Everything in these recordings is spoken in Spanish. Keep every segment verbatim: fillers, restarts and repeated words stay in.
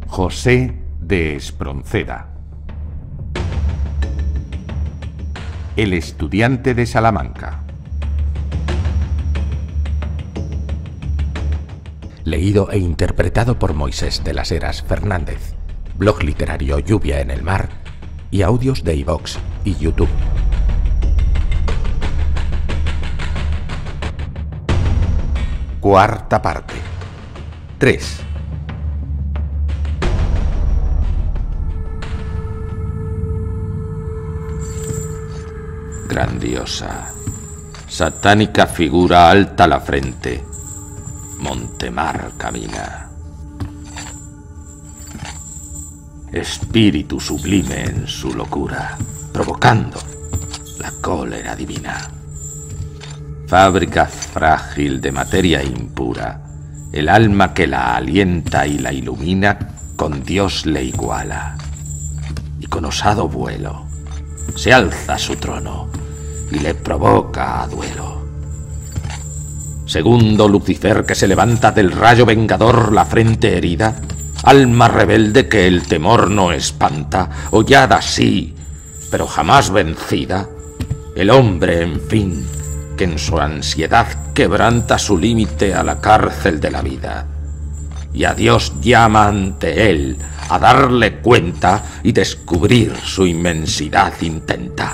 José de Espronceda. El estudiante de Salamanca. Leído e interpretado por Moisés de las Heras Fernández. Blog literario Lluvia en el Mar y audios de iVoox y YouTube. Cuarta parte. tres. Grandiosa, satánica figura alta la frente, Montemar camina. Espíritu sublime en su locura, provocando la cólera divina. Fábrica frágil de materia impura, el alma que la alienta y la ilumina con Dios le iguala. Y con osado vuelo se alza su trono y le provoca a duelo. Segundo Lucifer que se levanta del rayo vengador la frente herida, alma rebelde que el temor no espanta, hollada sí, pero jamás vencida, el hombre, en fin, que en su ansiedad quebranta su límite a la cárcel de la vida. Y a Dios llama ante él a darle cuenta y descubrir su inmensidad intenta.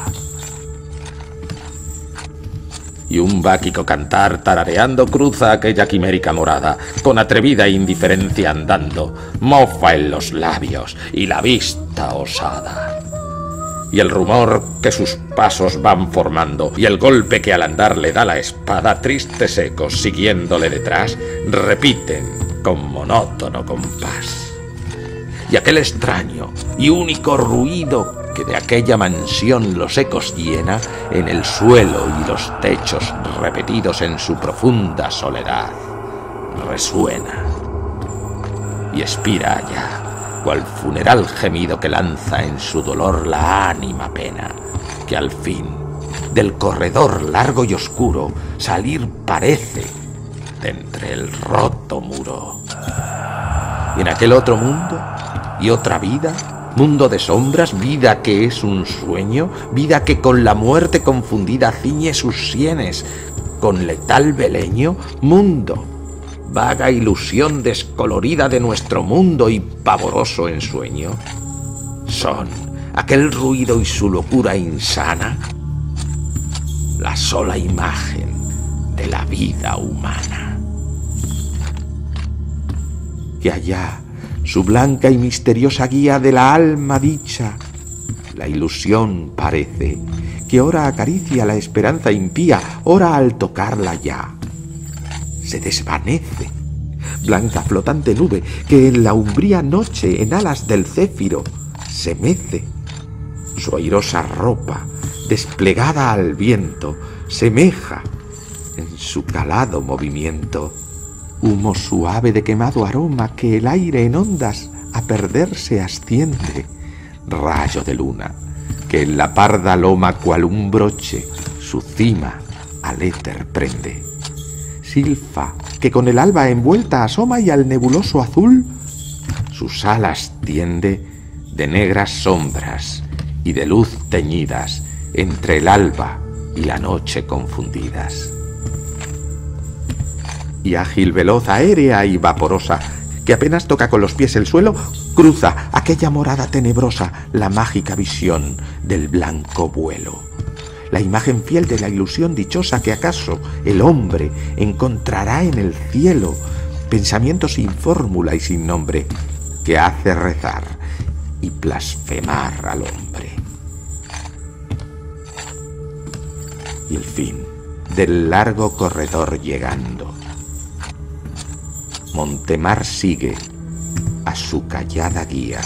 Y un báquico cantar tarareando cruza aquella quimérica morada, con atrevida indiferencia andando, mofa en los labios y la vista osada. Y el rumor que sus pasos van formando, y el golpe que al andar le da la espada, tristes ecos siguiéndole detrás, repiten con monótono compás. Y aquel extraño y único ruido que de aquella mansión los ecos llena, en el suelo y los techos repetidos en su profunda soledad, resuena y expira allá, cual funeral gemido que lanza en su dolor la ánima pena, que al fin del corredor largo y oscuro salir parece de entre el roto muro. Y en aquel otro mundo y otra vida, mundo de sombras, vida que es un sueño, vida que con la muerte confundida ciñe sus sienes con letal beleño, mundo, vaga ilusión descolorida de nuestro mundo y pavoroso ensueño, son aquel ruido y su locura insana, la sola imagen de la vida humana. Que allá, su blanca y misteriosa guía de la alma dicha, la ilusión parece, que ora acaricia la esperanza impía, ora al tocarla ya se desvanece, blanca flotante nube que en la umbría noche en alas del céfiro se mece. Su airosa ropa, desplegada al viento, semeja en su calado movimiento humo suave de quemado aroma que el aire en ondas a perderse asciende, rayo de luna que en la parda loma cual un broche su cima al éter prende, silfa que con el alba envuelta asoma y al nebuloso azul sus alas tiende de negras sombras y de luz teñidas entre el alba y la noche confundidas. Y ágil, veloz, aérea y vaporosa, que apenas toca con los pies el suelo, cruza aquella morada tenebrosa, la mágica visión del blanco vuelo, la imagen fiel de la ilusión dichosa que acaso el hombre encontrará en el cielo, pensamiento sin fórmula y sin nombre, que hace rezar y blasfemar al hombre. Y el fin del largo corredor llegando, Montemar sigue a su callada guía,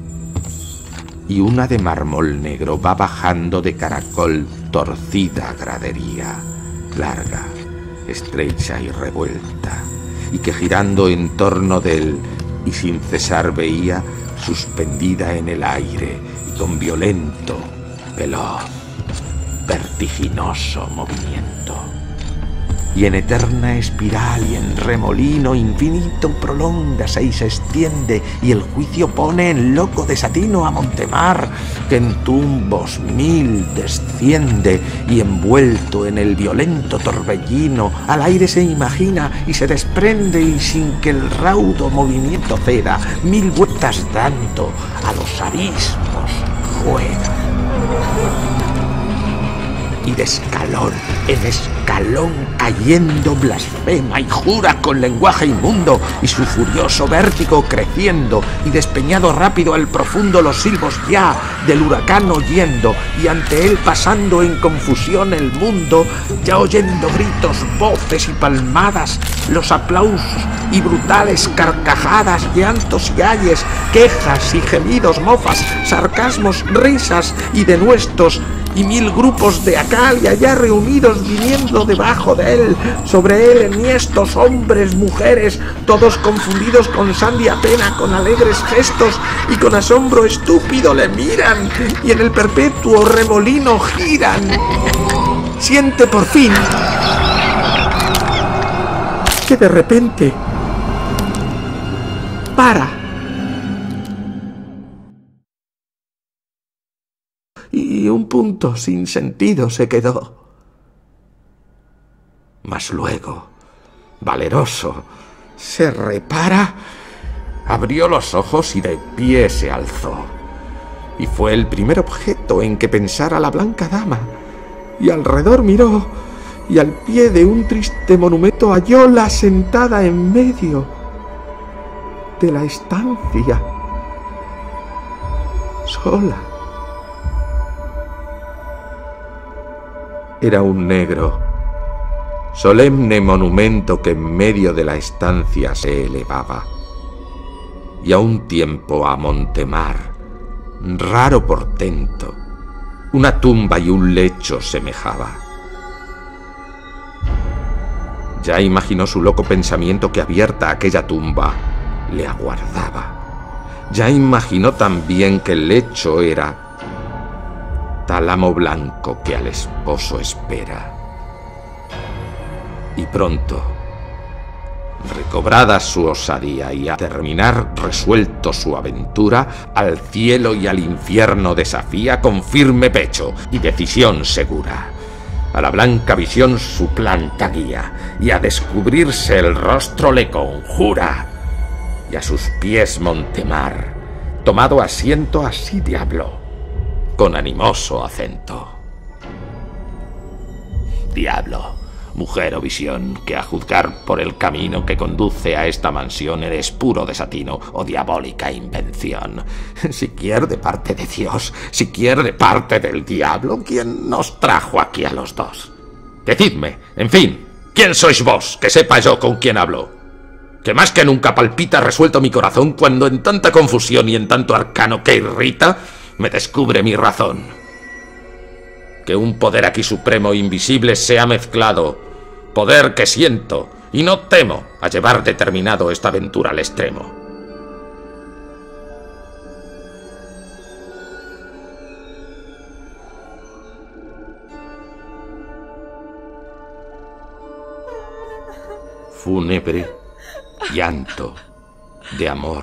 y una de mármol negro va bajando de caracol torcida gradería, larga, estrecha y revuelta, y que girando en torno de él y sin cesar veía, suspendida en el aire y con violento, veloz, vertiginoso movimiento. y en eterna espiral y en remolino infinito prolóngase y se extiende, y el juicio pone en loco desatino a Montemar, que en tumbos mil desciende, y envuelto en el violento torbellino al aire se imagina y se desprende, y sin que el raudo movimiento ceda, mil vueltas dando a los abismos juega. Y de escalón en escalón cayendo blasfema y jura con lenguaje inmundo, y su furioso vértigo creciendo, y despeñado rápido al profundo los silbos ya del huracán oyendo, y ante él pasando en confusión el mundo, ya oyendo gritos, voces y palmadas, los aplausos y brutales carcajadas, llantos y ayes, quejas y gemidos, mofas, sarcasmos, risas y denuestos, y mil grupos de acá y allá reunidos viniendo debajo de él, sobre él enhiestos hombres, mujeres, todos confundidos con sandia pena, con alegres gestos y con asombro estúpido le miran, y en el perpetuo remolino giran. Siente por fin que de repente para. Y un punto sin sentido se quedó. Mas luego, valeroso, se repara, abrió los ojos y de pie se alzó. Y fue el primer objeto en que pensara la blanca dama. Y alrededor miró, y al pie de un triste monumento hallóla sentada en medio de la estancia, sola. Era un negro, solemne monumento que en medio de la estancia se elevaba, y a un tiempo a Montemar, raro portento, una tumba y un lecho semejaba. Ya imaginó su loco pensamiento que abierta aquella tumba le aguardaba. Ya imaginó también que el lecho era tálamo blanco que al esposo espera. Y pronto, recobrada su osadía y a terminar resuelto su aventura, al cielo y al infierno desafía con firme pecho y decisión segura. A la blanca visión su planta guía, y a descubrirse el rostro le conjura. Y a sus pies Montemar, tomado asiento, así diablo, con animoso acento: diablo, mujer o visión, que a juzgar por el camino que conduce a esta mansión eres puro desatino o diabólica invención. Siquiera de parte de Dios, siquiera de parte del diablo, ¿quién nos trajo aquí a los dos? Decidme, en fin, ¿quién sois vos, que sepa yo con quién hablo? Que más que nunca palpita resuelto mi corazón cuando en tanta confusión y en tanto arcano que irrita me descubre mi razón. Que un poder aquí supremo invisible se ha mezclado, poder que siento y no temo a llevar determinado esta aventura al extremo. Fúnebre llanto de amor,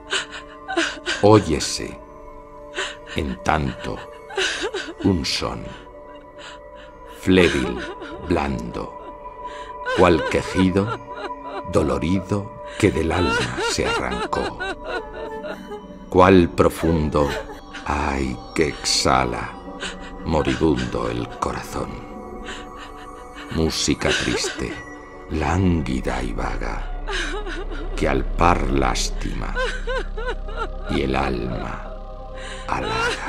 óyese en tanto un son, flébil, blando, cual quejido dolorido que del alma se arrancó, cual profundo ay que exhala moribundo el corazón. Música triste, lánguida y vaga, que al par lástima y el alma halaga.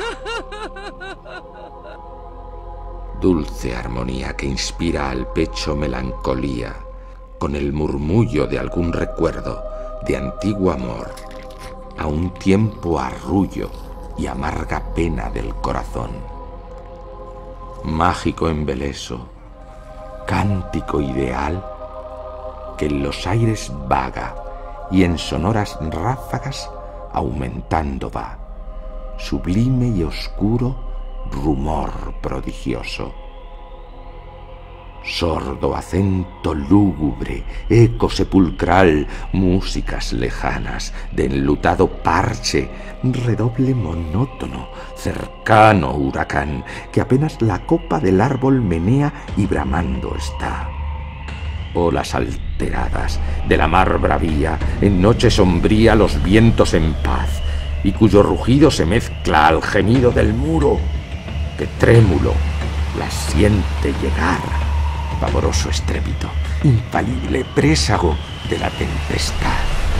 Dulce armonía que inspira al pecho melancolía, con el murmullo de algún recuerdo de antiguo amor, a un tiempo arrullo y amarga pena del corazón. Mágico embeleso, cántico ideal, que en los aires vaga y en sonoras ráfagas aumentando va, sublime y oscuro rumor prodigioso. sordo acento lúgubre, eco sepulcral, músicas lejanas de enlutado parche, redoble monótono, cercano huracán, que apenas la copa del árbol menea y bramando está. Olas alteradas de la mar bravía, en noche sombría los vientos en paz, y cuyo rugido se mezcla al gemido del muro, que trémulo las siente llegar. Pavoroso estrépito, infalible présago de la tempestad.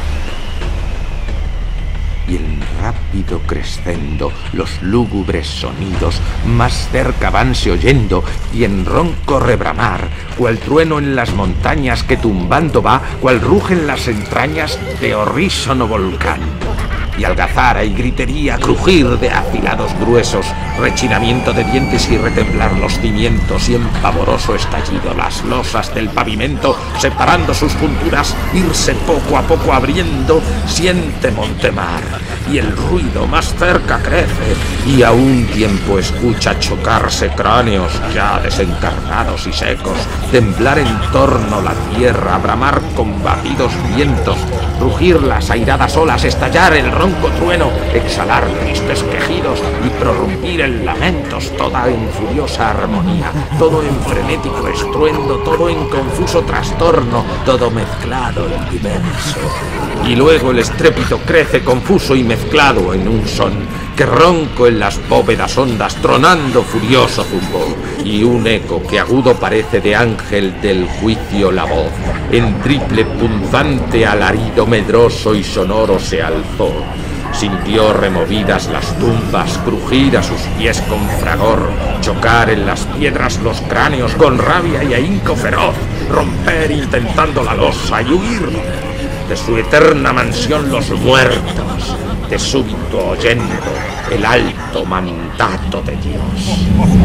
Y en rápido crescendo los lúgubres sonidos más cerca vanse oyendo, y en ronco rebramar, cual trueno en las montañas que tumbando va, cual rugen las entrañas de horrísono volcán. Y algazara y gritería, crujir de afilados gruesos, rechinamiento de dientes y retemblar los cimientos, y en pavoroso estallido las losas del pavimento, separando sus junturas, irse poco a poco abriendo, siente Montemar, y el ruido más cerca crece, y a un tiempo escucha chocarse cráneos ya desencarnados y secos, temblar en torno la tierra, bramar combatidos vientos, rugir las airadas olas, estallar el ronco trueno, exhalar tristes quejidos y prorrumpir en lamentos, toda en furiosa armonía, todo en frenético estruendo, todo en confuso trastorno, todo mezclado y diverso. Y luego el estrépito crece confuso y mezclado en un son, que ronco en las bóvedas hondas, tronando furioso zumbó, y un eco que agudo parece de ángel del juicio la voz, en triple punzante alarido medroso y sonoro se alzó. Sintió removidas las tumbas, crujir a sus pies con fragor, chocar en las piedras los cráneos con rabia y ahínco feroz, romper intentando la losa y huir de su eterna mansión los muertos, de súbito oyendo el alto mandato de Dios.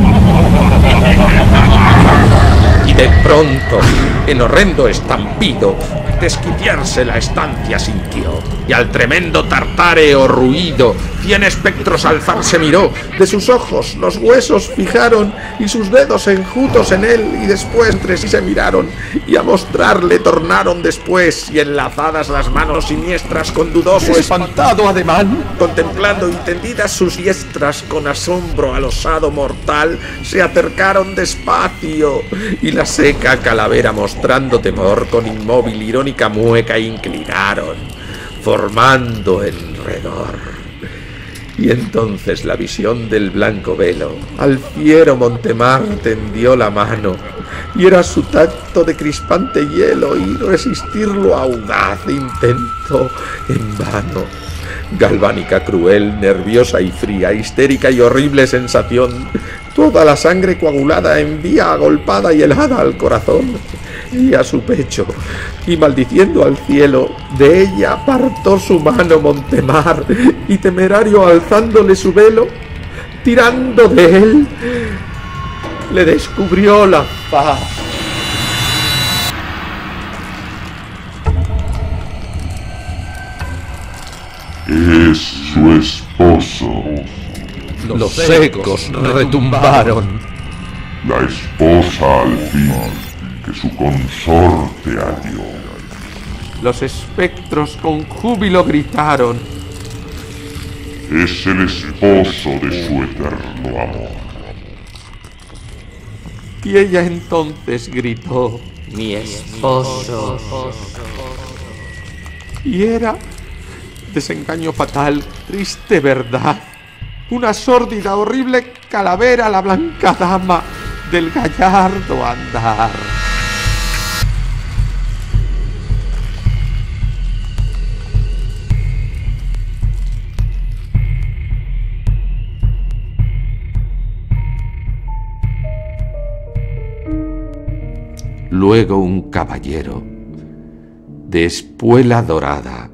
Y de pronto, en horrendo estampido, desquiciarse la estancia sintió, y al tremendo tartáreo ruido, cien espectros alzarse miró, de sus ojos los huesos fijaron, y sus dedos enjutos en él, y después entre sí se miraron, y a mostrarle tornaron después, y enlazadas las manos siniestras con dudoso espantado ademán, contemplando y tendidas sus diestras con asombro al osado mortal, se acercaron despacio, y la seca calavera mostrando temor con inmóvil irónica mueca inclinaron, formando enredor. Y entonces la visión del blanco velo al fiero Montemar tendió la mano, y era su tacto de crispante hielo, y resistirlo audaz intentó en vano. Galvánica, cruel, nerviosa y fría, histérica y horrible sensación, toda la sangre coagulada envía agolpada y helada al corazón y a su pecho, y maldiciendo al cielo, de ella apartó su mano Montemar, y temerario alzándole su velo, tirando de él, le descubrió la faz. Es su esposo. Los ecos retumbaron. La esposa al fin, que su consorte halló. Los espectros con júbilo gritaron. Es el esposo de su eterno amor. Y ella entonces gritó: mi esposo. Y era desengaño fatal, triste verdad, una sórdida, horrible calavera, la blanca dama del gallardo andar. Luego un caballero de espuela dorada,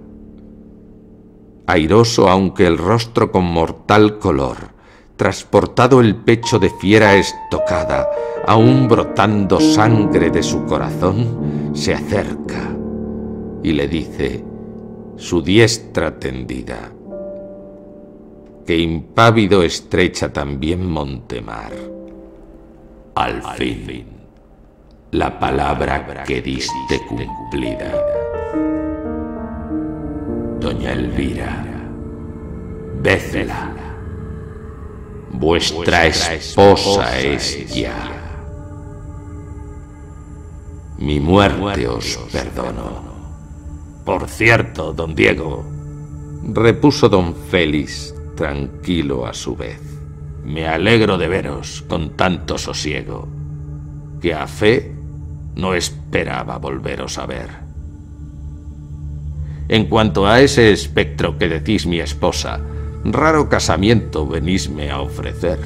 airoso aunque el rostro con mortal color, transportado el pecho de fiera estocada, aún brotando sangre de su corazón, se acerca y le dice, su diestra tendida, que impávido estrecha también Montemar. Al fin, la palabra que diste cumplida. Doña Elvira, vedla, vuestra esposa es ya. Mi muerte os perdono. Por cierto, don Diego, repuso don Félix, tranquilo a su vez, me alegro de veros con tanto sosiego, que a fe no esperaba volveros a ver. En cuanto a ese espectro que decís mi esposa, raro casamiento venísme a ofrecer.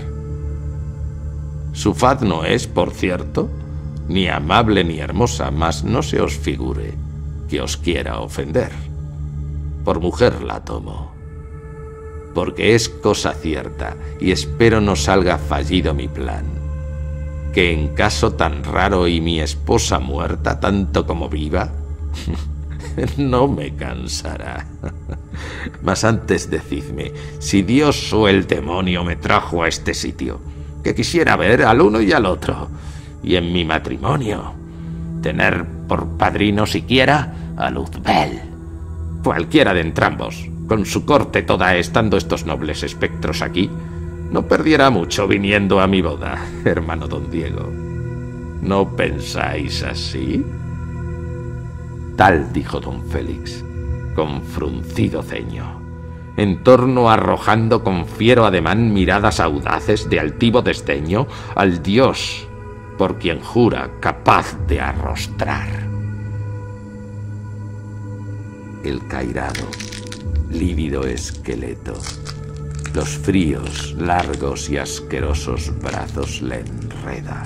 Su faz no es, por cierto, ni amable ni hermosa, mas no se os figure que os quiera ofender. Por mujer la tomo, porque es cosa cierta, y espero no salga fallido mi plan, que en caso tan raro y mi esposa muerta tanto como viva, no me cansará. Mas antes decidme, si Dios o el demonio me trajo a este sitio, que quisiera ver al uno y al otro, y en mi matrimonio tener por padrino siquiera a Luzbel, cualquiera de entrambos, con su corte toda estando estos nobles espectros aquí, no perdiera mucho viniendo a mi boda, hermano don Diego. ¿No pensáis así? Tal dijo don Félix, con fruncido ceño, en torno arrojando con fiero ademán miradas audaces de altivo desdeño al dios por quien jura capaz de arrostrar. El cairado, lívido esqueleto, los fríos, largos y asquerosos brazos le enreda,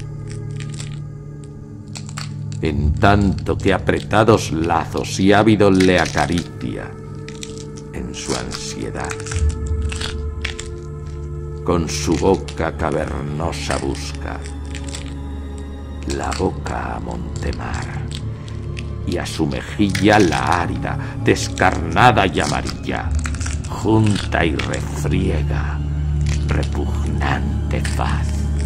en tanto que apretados lazos y ávido le acaricia en su ansiedad. Con su boca cavernosa busca la boca a Montemar, y a su mejilla la árida, descarnada y amarilla, junta y refriega repugnante faz.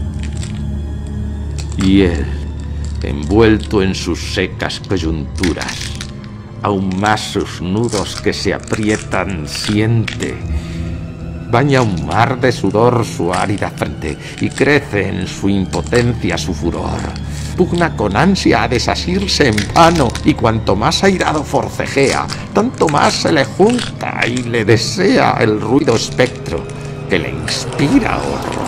Y él, envuelto en sus secas coyunturas, aún más sus nudos que se aprietan siente, baña un mar de sudor su árida frente y crece en su impotencia su furor. Pugna con ansia a desasirse en vano, y cuanto más airado forcejea, tanto más se le junta y le desea el ruido espectro que le inspira horror.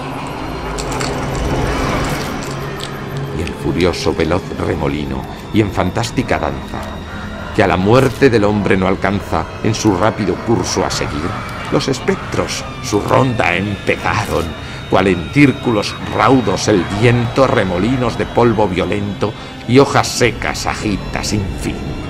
Y el furioso veloz remolino, y en fantástica danza, que a la muerte del hombre no alcanza en su rápido curso a seguir, los espectros su ronda empezaron, cual en círculos raudos el viento remolinos de polvo violento y hojas secas agita sin fin.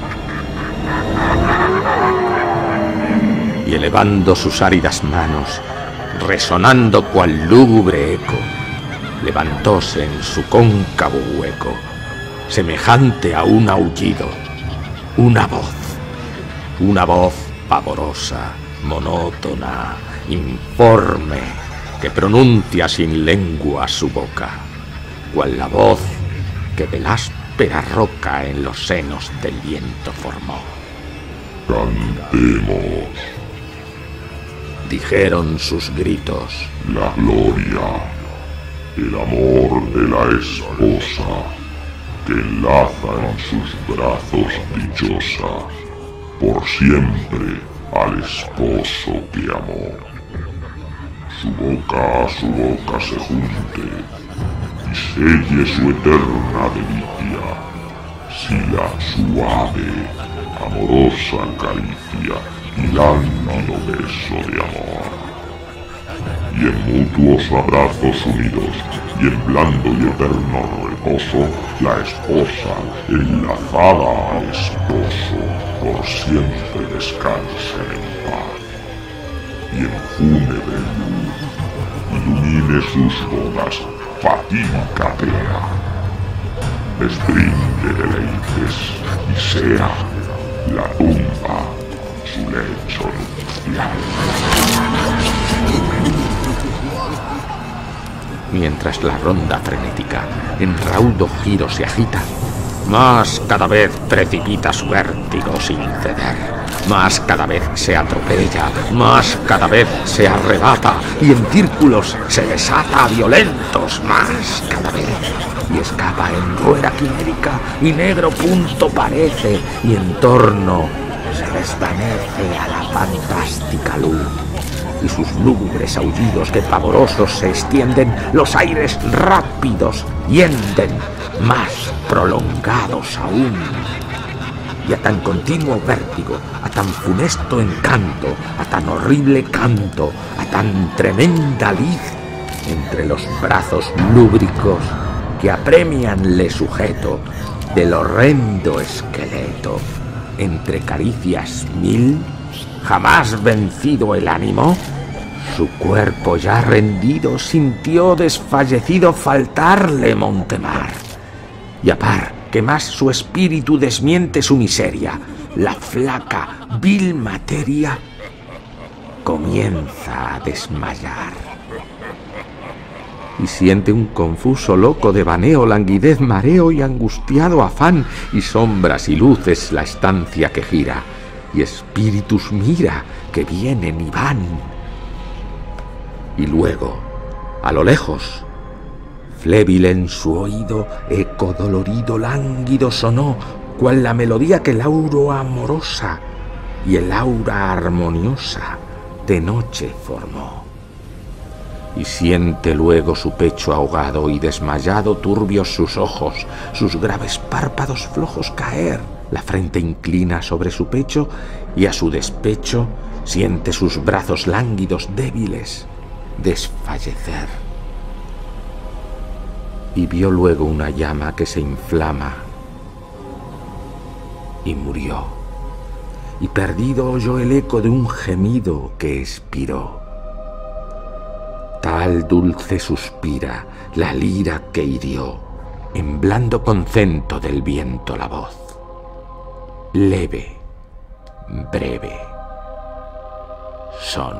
Y elevando sus áridas manos, resonando cual lúgubre eco, levantóse en su cóncavo hueco, semejante a un aullido, una voz, una voz pavorosa, monótona, informe, que pronuncia sin lengua su boca, cual la voz que de la áspera roca en los senos del viento formó. Cantemos. Dijeron sus gritos. La gloria, el amor de la esposa, que enlaza en sus brazos dichosa, por siempre al esposo que amó. Su boca a su boca se junte y selle su eterna delicia, si la suave, amorosa caricia y lánguido beso de amor. Y en mutuos abrazos unidos y en blando y eterno reposo, la esposa, enlazada al esposo, por siempre descanse en paz. Y en fúnebre luz ilumine sus bodas fatídica pena, les brinde deleites y sea la tumba su lecho nupcial. mientras la ronda frenética en raudo giro se agita, más cada vez precipita su vértigo sin ceder. Más cada vez se atropella, más cada vez se arrebata y en círculos se desata a violentos, más cada vez. Y escapa en rueda quimérica y negro punto parece y en torno se desvanece a la fantástica luz. Y sus lúgubres aullidos que pavorosos se extienden, los aires rápidos hienden, más prolongados aún. Y a tan continuo vértigo, a tan funesto encanto, a tan horrible canto, a tan tremenda lid, entre los brazos lúbricos que apremian le sujeto del horrendo esqueleto, entre caricias mil, jamás vencido el ánimo, su cuerpo ya rendido sintió desfallecido faltarle Montemar. Y a par que más su espíritu desmiente su miseria, la flaca, vil materia comienza a desmayar. Y siente un confuso loco devaneo, languidez, mareo y angustiado afán, y sombras y luces la estancia que gira, y espíritus mira que vienen y van. Y luego, a lo lejos, flébil en su oído, eco dolorido, lánguido sonó, cual la melodía que el aura amorosa y el aura armoniosa de noche formó. Y siente luego su pecho ahogado y desmayado turbios sus ojos, sus graves párpados flojos caer, la frente inclina sobre su pecho y a su despecho siente sus brazos lánguidos débiles desfallecer. Y vio luego una llama que se inflama y murió, y perdido oyó el eco de un gemido que expiró. Tal dulce suspira la lira que hirió, en blando concento del viento la voz, leve, breve, son.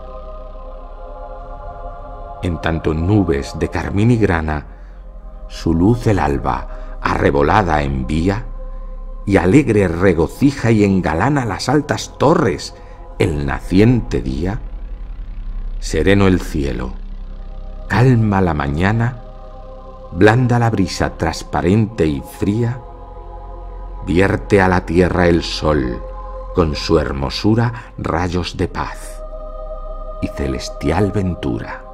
En tanto en nubes de carmín y grana, su luz el alba arrebolada envía, y alegre regocija y engalana las altas torres el naciente día. Sereno el cielo, calma la mañana, blanda la brisa transparente y fría, vierte a la tierra el sol con su hermosura rayos de paz y celestial ventura.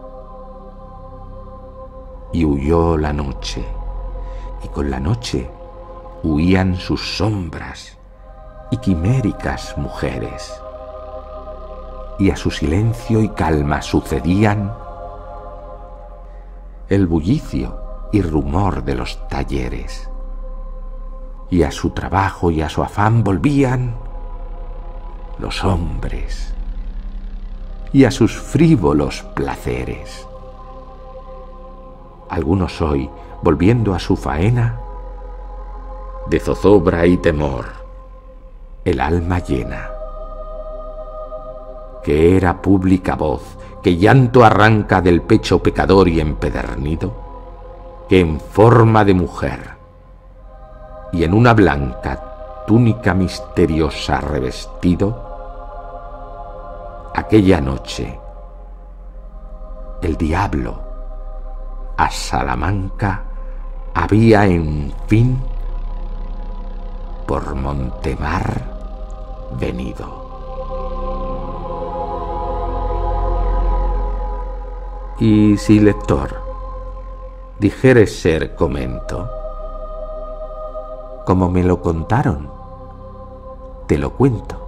Y huyó la noche, y con la noche huían sus sombras y quiméricas mujeres, y a su silencio y calma sucedían el bullicio y rumor de los talleres, y a su trabajo y a su afán volvían los hombres, y a sus frívolos placeres. Algunos hoy, volviendo a su faena, de zozobra y temor el alma llena, que era pública voz que llanto arranca del pecho pecador y empedernido, que en forma de mujer y en una blanca túnica misteriosa revestido, aquella noche el diablo a Salamanca había en fin por Montemar venido. Y si, lector, dijeres ser comento, como me lo contaron, te lo cuento.